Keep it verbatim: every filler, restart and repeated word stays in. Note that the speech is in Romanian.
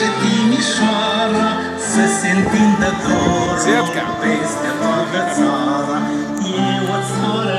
și Timișoara, să se întindă dorul peste toată țara. E o țară